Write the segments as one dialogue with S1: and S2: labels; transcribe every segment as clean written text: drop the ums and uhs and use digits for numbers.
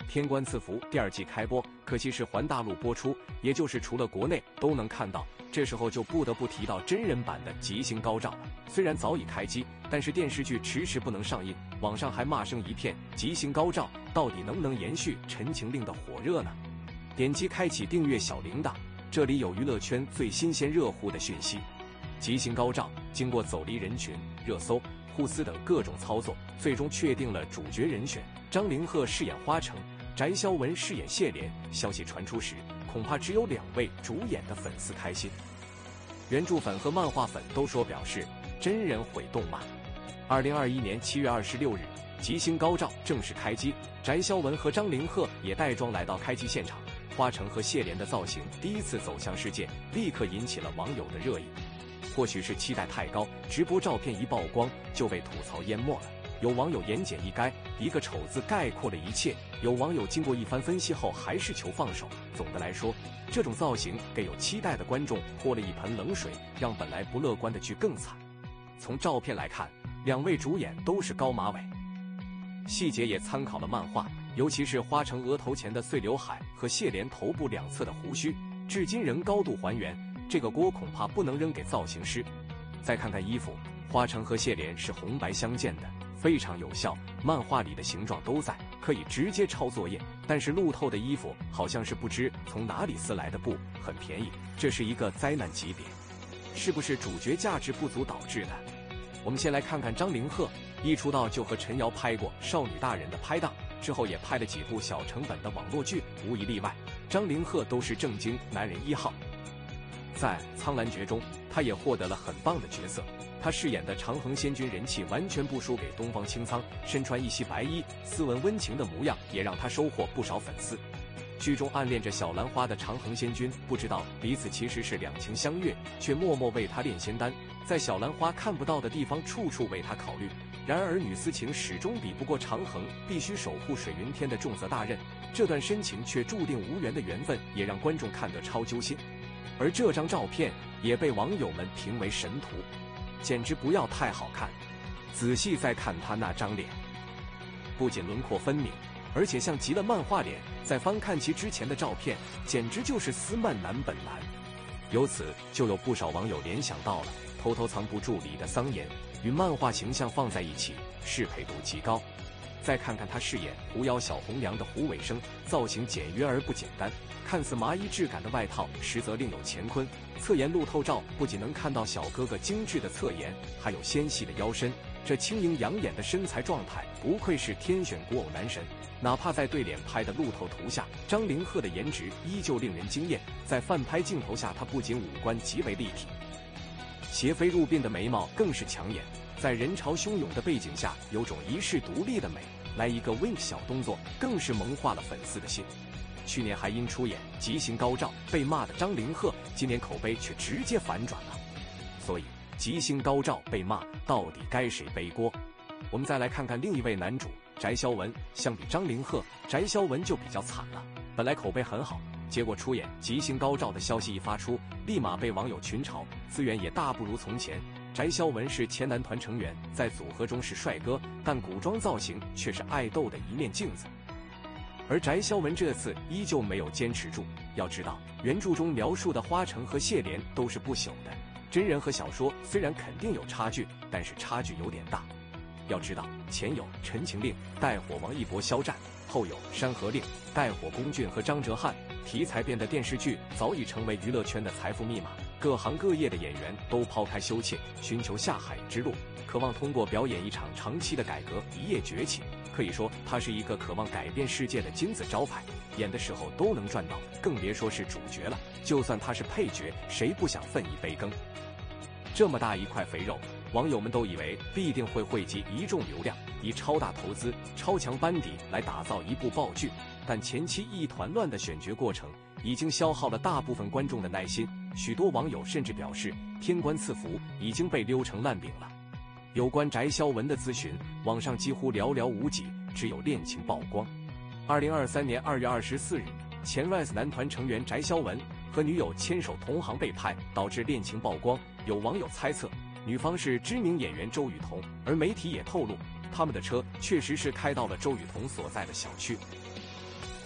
S1: 天官赐福》第2季开播，可惜是环大陆播出，也就是除了国内都能看到。这时候就不得不提到真人版的《吉星高照》了。虽然早已开机，但是电视剧迟迟不能上映，网上还骂声一片。《吉星高照》到底能不能延续《陈情令》的火热呢？点击开启订阅小铃铛，这里有娱乐圈最新鲜热乎的讯息。《吉星高照》经过走离人群、热搜、互撕等各种操作，最终确定了主角人选，张凌赫饰演花城，翟潇闻饰演谢莲。消息传出时，恐怕只有2位主演的粉丝开心。原著粉和漫画粉都说表示真人毁动漫。2021年7月26日，《吉星高照》正式开机，翟潇闻和张凌赫也带妆来到开机现场。花城和谢莲的造型第一次走向世界，立刻引起了网友的热议。或许是期待太高，直播照片一曝光就被吐槽淹没了。有网友言简意赅，一个丑字概括了一切。有网友经过一番分析后还是求放手。总的来说，这种造型给有期待的观众泼了一盆冷水，让本来不乐观的剧更惨。从照片来看，2位主演都是高马尾，细节也参考了漫画，尤其是花城额头前的碎刘海和谢莲头部2侧的胡须，至今仍高度还原。这个锅恐怕不能扔给造型师。再看看衣服，花城和谢莲是红白相间的，非常有效，漫画里的形状都在，可以直接抄作业。但是路透的衣服好像是不知从哪里撕来的布，很便宜，这是一个灾难级别，是不是主角价值不足导致的？我们先来看看张凌赫，一出道就和陈瑶拍过《少女大人》的拍档，之后也拍了几部小成本的网络剧，无一例外，张凌赫都是正经男人1号。在《苍兰诀》中，他也获得了很棒的角色。他饰演的长恒仙君人气完全不输给东方青苍，身穿一袭白衣，斯文温情的模样也让他收获不少粉丝。剧中暗恋着小兰花的长恒仙君，不知道彼此其实是两情相悦，却默默为他炼仙丹，在小兰花看不到的地方处处为他考虑。然而女私情始终比不过长恒必须守护水云天的重责大任，这段深情却注定无缘的缘分，也让观众看得超揪心。而这张照片也被网友们评为神图，简直不要太好看。仔细再看他那张脸，不仅轮廓分明，而且像极了漫画脸。再翻看其之前的照片，简直就是斯曼男本男。由此就有不少网友联想到了《偷偷藏不住》里的桑延，与漫画形象放在一起，适配度极高。再看看他饰演狐妖小红娘的胡伟生，造型简约而不简单，看似麻衣质感的外套，实则另有乾坤。侧颜路透照不仅能看到小哥哥精致的侧颜，还有纤细的腰身，这轻盈养眼的身材状态，不愧是天选古偶男神。哪怕在对脸拍的路透图下，张凌赫的颜值依旧令人惊艳。在翻拍镜头下，他不仅五官极为立体，斜飞入鬓的眉毛更是抢眼，在人潮汹涌的背景下，有种遗世独立的美。来一个 wink 小动作，更是萌化了粉丝的心。去年还因出演《吉星高照》被骂的张凌赫，今年口碑却直接反转了。所以《吉星高照》被骂，到底该谁背锅？我们再来看看另一位男主翟潇闻。相比张凌赫，翟潇闻就比较惨了。本来口碑很好，结果出演《吉星高照》的消息一发出，立马被网友群嘲，资源也大不如从前。翟潇闻是前男团成员，在组合中是帅哥，但古装造型却是爱豆的一面镜子。而翟潇闻这次依旧没有坚持住。要知道，原著中描述的花城和谢莲都是不朽的，真人和小说虽然肯定有差距，但是差距有点大。要知道，前有《陈情令》带火王一搏肖战，后有《山河令》带火龚俊和张哲瀚，题材变的电视剧早已成为娱乐圈的财富密码。各行各业的演员都抛开羞怯，寻求下海之路，渴望通过表演一场长期的改革一夜崛起。可以说，他是一个渴望改变世界的金字招牌，演的时候都能赚到，更别说是主角了。就算他是配角，谁不想分一杯羹？这么大一块肥肉，网友们都以为必定会汇集一众流量，以超大投资、超强班底来打造一部爆剧。但前期一团乱的选角过程，已经消耗了大部分观众的耐心。许多网友甚至表示，天官赐福已经被溜成烂饼了。有关翟潇闻的咨询，网上几乎寥寥无几，只有恋情曝光。2023年2月24日，前 Rise 男团成员翟潇闻和女友牵手同行被拍，导致恋情曝光。有网友猜测，女方是知名演员周雨彤，而媒体也透露，他们的车确实是开到了周雨彤所在的小区。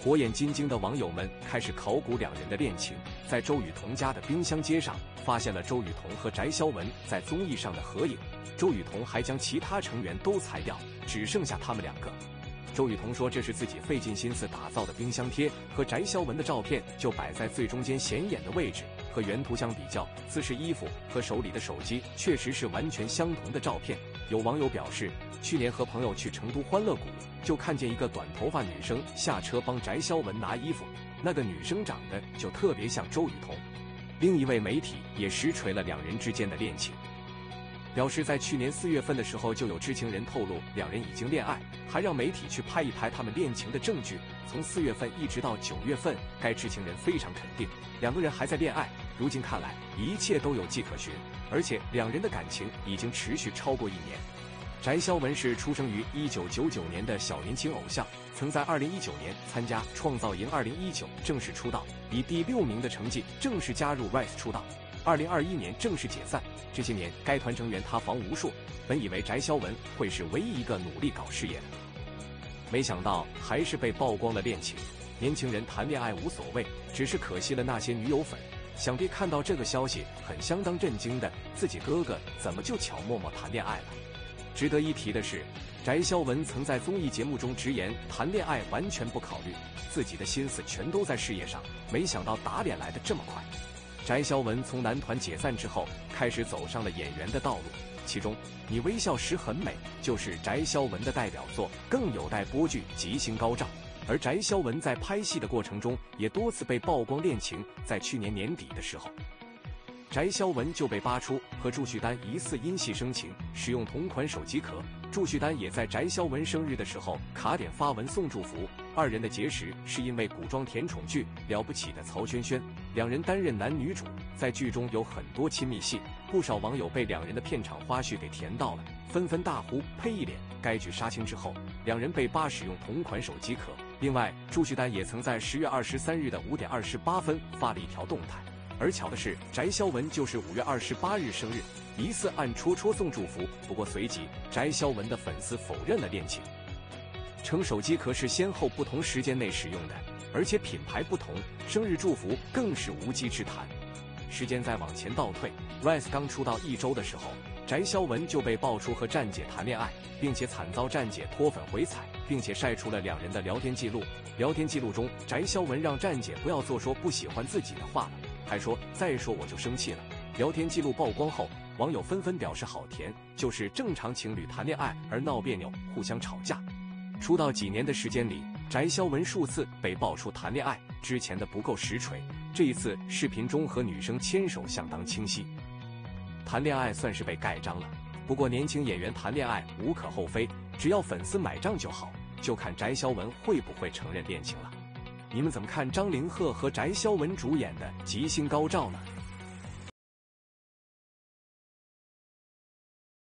S1: 火眼金睛的网友们开始考古两人的恋情，在周雨彤家的冰箱街上发现了周雨彤和翟潇闻在综艺上的合影。周雨彤还将其他成员都裁掉，只剩下他们两个。周雨彤说这是自己费尽心思打造的冰箱贴，和翟潇闻的照片就摆在最中间显眼的位置，和原图相比较，姿势、衣服和手里的手机确实是完全相同的照片。有网友表示，去年和朋友去成都欢乐谷，就看见一个短头发女生下车帮翟潇闻拿衣服，那个女生长得就特别像周雨彤。另一位媒体也实锤了两人之间的恋情，表示在去年4月份的时候就有知情人透露两人已经恋爱，还让媒体去拍一拍他们恋情的证据。从4月份一直到9月份，该知情人非常肯定两个人还在恋爱。如今看来一切都有迹可循，而且两人的感情已经持续超过1年。翟潇闻是出生于1999年的小年轻偶像，曾在2019年参加创造营2019正式出道，以第6名的成绩正式加入 RISE 出道。2021年正式解散，这些年该团成员塌房无数，本以为翟潇闻会是唯一一个努力搞事业的，没想到还是被曝光了恋情。年轻人谈恋爱无所谓，只是可惜了那些女友粉。想必看到这个消息很相当震惊的，自己哥哥怎么就巧默默谈恋爱了？值得一提的是，翟潇闻曾在综艺节目中直言谈恋爱完全不考虑，自己的心思全都在事业上，没想到打脸来得这么快。翟潇闻从男团解散之后，开始走上了演员的道路，其中《你微笑时很美》就是翟潇闻的代表作，更有待播剧《吉星高照》。而翟潇闻在拍戏的过程中，也多次被曝光恋情。在去年年底的时候，翟潇闻就被扒出和祝绪丹疑似因戏生情，使用同款手机壳。祝绪丹也在翟潇闻生日的时候卡点发文送祝福。二人的结识是因为古装甜宠剧《了不起的曹萱萱》，两人担任男女主，在剧中有很多亲密戏，不少网友被两人的片场花絮给甜到了，纷纷大呼呸一脸。该剧杀青之后，两人被扒使用同款手机壳。另外，祝绪丹也曾在10月23日的5点28分发了一条动态。而巧的是，翟潇闻就是5月28日生日，疑似暗戳戳送祝福。不过随即，翟潇闻的粉丝否认了恋情，称手机壳是先后不同时间内使用的，而且品牌不同，生日祝福更是无稽之谈。时间再往前倒退 ，RISE 刚出道1周的时候，翟潇闻就被爆出和站姐谈恋爱，并且惨遭站姐脱粉回踩，并且晒出了两人的聊天记录。聊天记录中，翟潇闻让站姐不要做说不喜欢自己的话了，还说再说我就生气了。聊天记录曝光后，网友纷纷表示好甜，就是正常情侣谈恋爱而闹别扭，互相吵架。出道几年的时间里，翟潇闻数次被爆出谈恋爱，之前的不够实锤，这一次视频中和女生牵手相当清晰，谈恋爱算是被盖章了。不过年轻演员谈恋爱无可厚非，只要粉丝买账就好，就看翟潇闻会不会承认恋情了。你们怎么看张凌赫和翟潇闻主演的《吉星高照》呢？